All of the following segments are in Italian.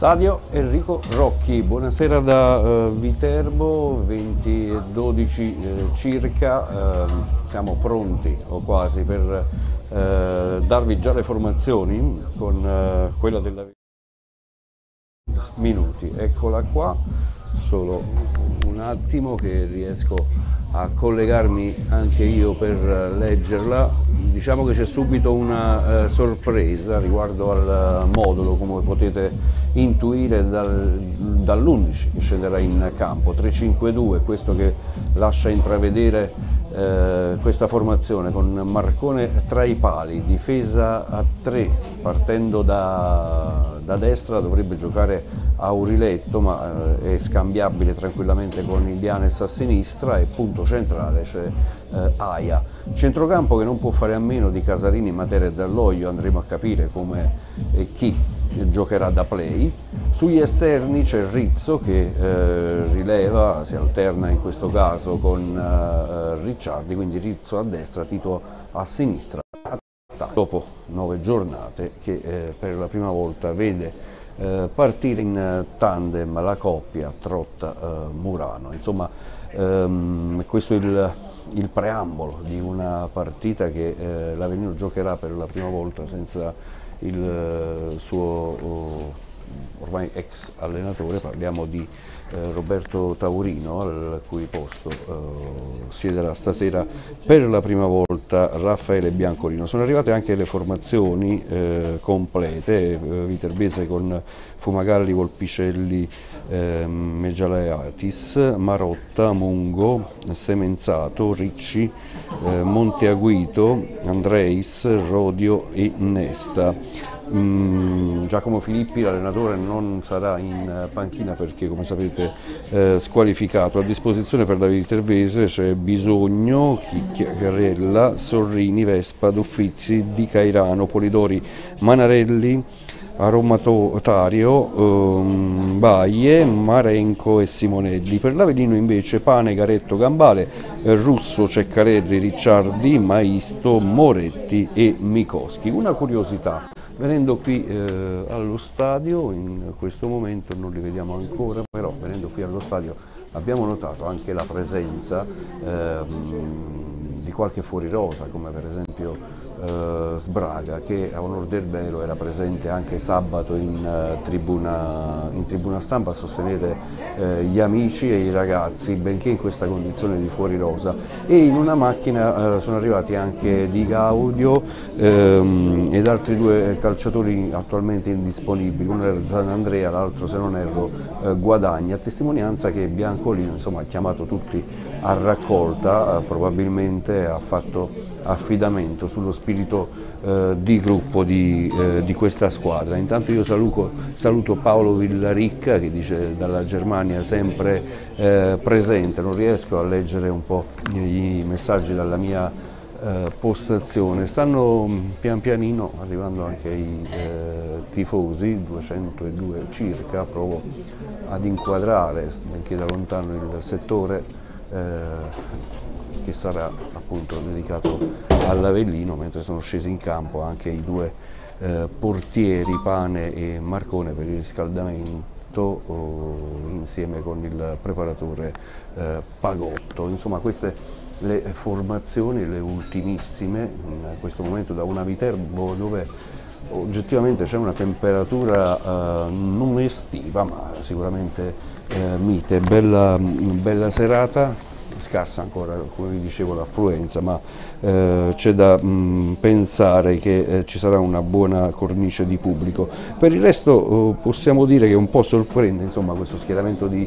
Stadio Enrico Rocchi, buonasera da Viterbo, 20:12 circa, siamo pronti o quasi per darvi già le formazioni con quella della minuti. Eccola qua, solo un attimo che riesco a collegarmi anche io per leggerla. Diciamo che c'è subito una sorpresa riguardo al modulo, come potete intuire dall'11 che scenderà in campo. 3-5-2, questo che lascia intravedere questa formazione con Marcone tra i pali, difesa a 3, partendo da destra dovrebbe giocare Auriletto, ma è scambiabile tranquillamente con Ibanez a sinistra, e punto centrale c'è Aia. Centrocampo che non può fare a meno di Casarini, Matera e Dall'Oglio, andremo a capire come e chi giocherà da play. Sugli esterni c'è Rizzo che rileva, si alterna in questo caso con Ricciardi, quindi Rizzo a destra, Tito a sinistra. Dopo 9 giornate che per la prima volta vede partire in tandem la coppia Trotta-Murano. Insomma, questo è il preambolo di una partita che l'Avellino giocherà per la prima volta senza il suo ormai ex allenatore. Parliamo di Roberto Taurino, al cui posto siederà stasera per la prima volta Raffaele Biancolino. Sono arrivate anche le formazioni complete, viterbese con Fumagalli, Volpicelli, Meggialeatis, Marotta, Mungo, Semenzato, Ricci, Monteaguito, Andreis, Rodio e Nesta. Giacomo Filippi, l'allenatore, non sarà in panchina perché, come sapete, squalificato. A disposizione per la viterbese c'è Bisogno, Chicchiarella, Sorrini, Vespa, Duffizzi, Di Cairano, Polidori, Manarelli, Aromatario, Baie, Marenco e Simonelli. Per l'Avellino invece Pane, Garetto, Gambale, Russo, Ceccarelli, Ricciardi, Maisto, Moretti e Micoschi. Una curiosità: venendo qui allo stadio, in questo momento non li vediamo ancora, però venendo qui allo stadio abbiamo notato anche la presenza di qualche fuorirosa, come per esempio Sbraga, che a onor del vero era presente anche sabato in tribuna stampa a sostenere gli amici e i ragazzi, benché in questa condizione di fuorirosa. E in una macchina sono arrivati anche Di Gaudio ed altri 2 calciatori attualmente indisponibili, uno era Zanandrea, l'altro, se non erro, Guadagni, a testimonianza che Biancolino, insomma, ha chiamato tutti a raccolta, probabilmente ha fatto affidamento sullo spirito di gruppo di questa squadra. Intanto io saluto Paolo Villaricca, che dice dalla Germania sempre presente. Non riesco a leggere un po' i messaggi dalla mia postazione. Stanno pian pianino arrivando anche i tifosi, 202 circa. Provo ad inquadrare, benché da lontano, il settore che sarà appunto dedicato all'Avellino, mentre sono scesi in campo anche i 2 portieri, Pane e Marcone, per il riscaldamento insieme con il preparatore Pagotto. Insomma, queste le formazioni, le ultimissime in questo momento da una Viterbo dove oggettivamente c'è una temperatura non estiva ma sicuramente mite. Bella serata, scarsa ancora, come vi dicevo, l'affluenza, ma c'è da pensare che ci sarà una buona cornice di pubblico. Per il resto possiamo dire che un po' sorprende, insomma, questo schieramento di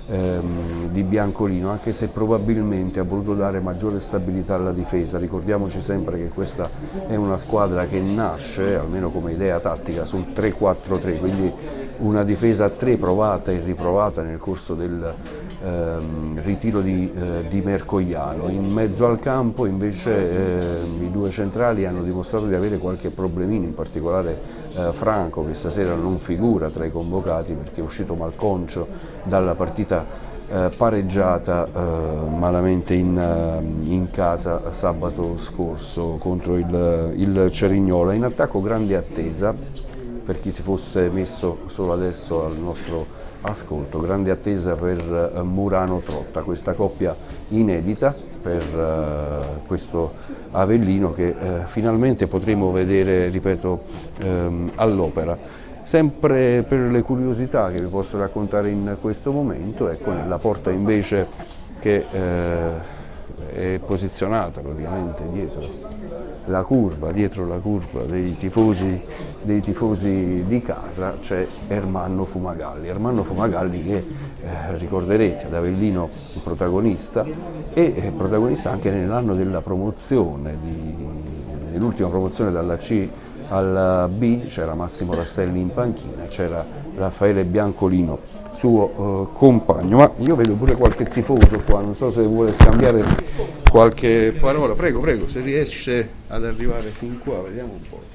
Biancolino, anche se probabilmente ha voluto dare maggiore stabilità alla difesa. Ricordiamoci sempre che questa è una squadra che nasce, almeno come idea tattica, sul 3-4-3, quindi una difesa a 3 provata e riprovata nel corso del ritiro di Mercogliano. In mezzo al campo invece i 2 centrali hanno dimostrato di avere qualche problemino, in particolare Franco, che stasera non figura tra i convocati perché è uscito malconcio dalla partita pareggiata malamente in casa sabato scorso contro il Cerignola. In attacco grande attesa per chi si fosse messo solo adesso al nostro ascolto. Grande attesa per Murano Trotta, questa coppia inedita per questo Avellino che finalmente potremo vedere, ripeto, all'opera. Sempre per le curiosità che vi posso raccontare in questo momento, ecco, nella porta invece che è posizionata praticamente dietro la curva dei tifosi di casa, c'è Ermanno Fumagalli che ricorderete ad Avellino protagonista e protagonista anche nell'anno della promozione, nell'ultima promozione dalla C alla B, c'era Massimo Rastelli in panchina, c'era Raffaele Biancolino, suo compagno. Ma io vedo pure qualche tifoso qua, non so se vuole scambiare qualche parola. Prego, se riesce ad arrivare fin qua, vediamo un po'.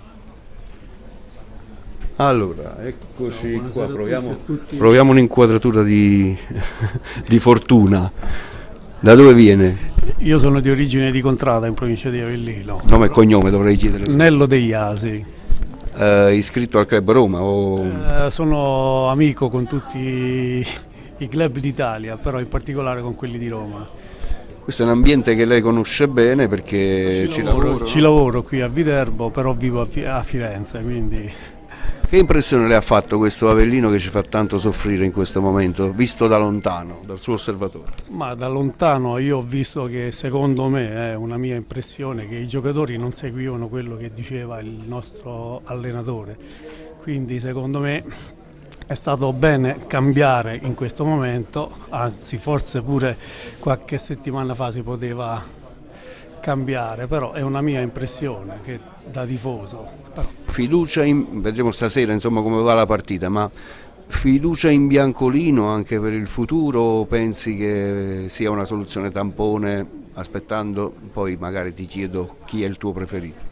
Allora, eccoci qua, proviamo un'inquadratura di Fortuna. Da dove viene? Io sono di origine di Contrada, in provincia di Avellino. Nome e cognome dovrei chiedere. Nello degli Asi. Iscritto al Club Roma? O... sono amico con tutti i club d'Italia, però in particolare con quelli di Roma. Questo è un ambiente che lei conosce bene perché ci lavoro qui a Viterbo, però vivo a Firenze, quindi... Che impressione le ha fatto questo Avellino che ci fa tanto soffrire in questo momento, visto da lontano, dal suo osservatore? Ma da lontano io ho visto che, secondo me, è una mia impressione, che i giocatori non seguivano quello che diceva il nostro allenatore, quindi secondo me è stato bene cambiare in questo momento, anzi forse pure qualche settimana fa si poteva cambiare, però è una mia impressione che da tifoso. Fiducia vedremo stasera insomma come va la partita, ma fiducia in Biancolino anche per il futuro, o pensi che sia una soluzione tampone, aspettando, poi magari ti chiedo chi è il tuo preferito?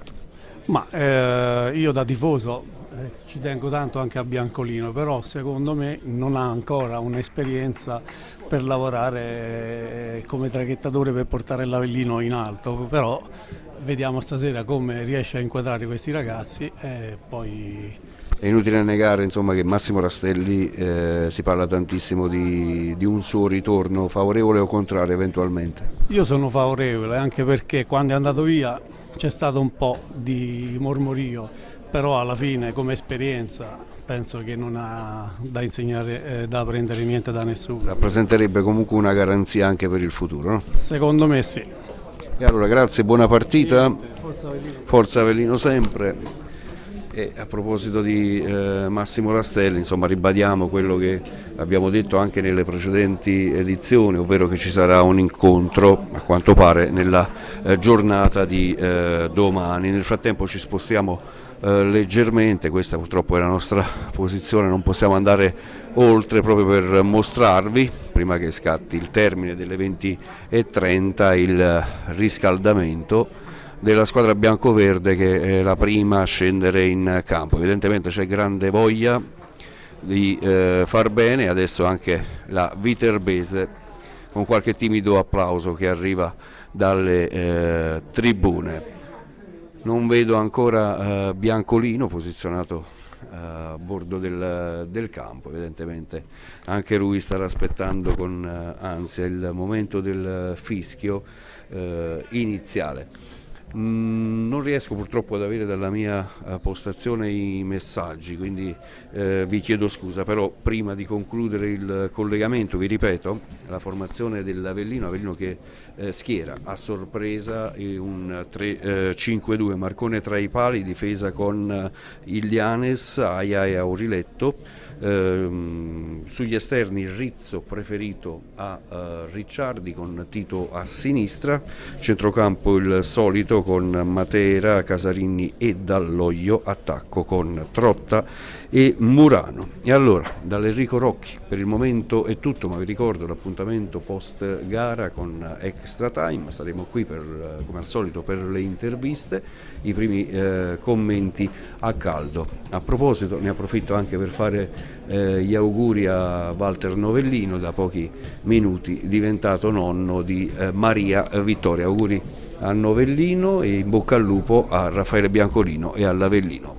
Ma io da tifoso ci tengo tanto anche a Biancolino, però secondo me non ha ancora un'esperienza per lavorare come traghettatore per portare l'Avellino in alto, però vediamo stasera come riesce a inquadrare questi ragazzi e poi... È inutile negare insomma, che Massimo Rastelli si parla tantissimo di un suo ritorno, favorevole o contrario eventualmente? Io sono favorevole, anche perché quando è andato via c'è stato un po' di mormorio, però alla fine come esperienza penso che non ha da insegnare, da prendere niente da nessuno. Rappresenterebbe comunque una garanzia anche per il futuro, no? Secondo me sì. E allora grazie, buona partita, Forza Avellino sempre. E a proposito di Massimo Rastelli, insomma ribadiamo quello che abbiamo detto anche nelle precedenti edizioni, ovvero che ci sarà un incontro a quanto pare nella giornata di domani. Nel frattempo ci spostiamo leggermente, questa purtroppo è la nostra posizione, non possiamo andare oltre proprio per mostrarvi, prima che scatti il termine delle 20:30, il riscaldamento della squadra biancoverde che è la prima a scendere in campo. Evidentemente c'è grande voglia di far bene, adesso anche la viterbese con qualche timido applauso che arriva dalle tribune. Non vedo ancora Biancolino posizionato a bordo del campo, evidentemente anche lui starà aspettando con ansia il momento del fischio iniziale. Non riesco purtroppo ad avere dalla mia postazione i messaggi, quindi vi chiedo scusa, però prima di concludere il collegamento vi ripeto la formazione dell'Avellino che schiera a sorpresa un 3-5-2, Marcone tra i pali, difesa con Ilianes, Aia e Auriletto. Sugli esterni Rizzo preferito a Ricciardi con Tito a sinistra, centrocampo il solito con Matera, Casarini e Dall'Oglio, attacco con Trotta e Murano. E allora dall'Enrico Rocchi per il momento è tutto, ma vi ricordo l'appuntamento post gara con Extra Time, saremo qui come al solito per le interviste, i primi commenti a caldo. A proposito ne approfitto anche per fare gli auguri a Walter Novellino, da pochi minuti diventato nonno di Maria Vittoria. Auguri a Novellino e in bocca al lupo a Raffaele Biancolino e all'Avellino.